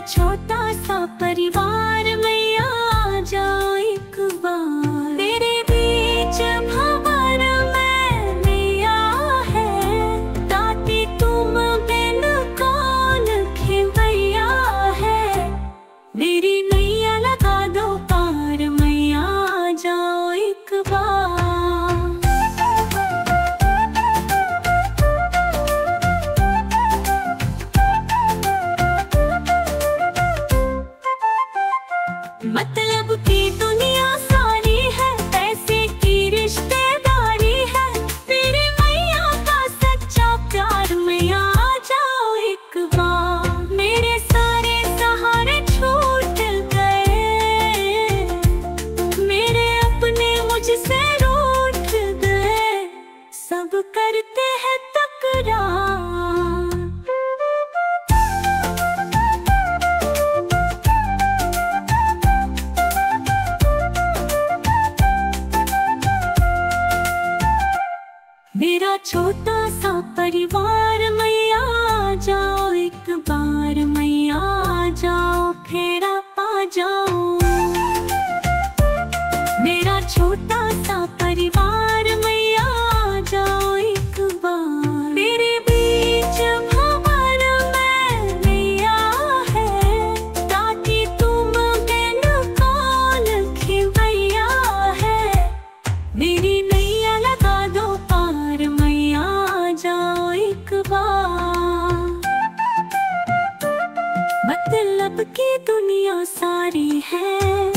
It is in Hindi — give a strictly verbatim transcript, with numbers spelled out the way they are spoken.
छोटा सा परिवार मैया आ जाओ एक बार। तेरे बीच भंवर में मैया है, दाती तुम बिन कौन खेवैया है। मेरी नैया लगा दो पार मैया आ जाओ एक बार। मतलब की दुनिया सारी है, पैसे की रिश्तेदारी है, मेरी मैया का सच्चा प्यार मैया आ जाओ एक बार। मेरे सारे सहारे छूट गए, मेरे अपने मुझसे रूठ गए, सब करते हैं तकरार। मेरा छोटा सा परिवार मैया आ जाओ एक बार, मैया आ जाओ फेरा पा जाओ। मेरा छोटा सा परिवार मैया आ जाओ एक बार। मेरे बीच भंवर में मैया है, दाती तुम बिन कौन खेवैया है। मेरी नैया लगा दो पार मैया आ जाओ एक बार। मतलब की दुनिया सारी है,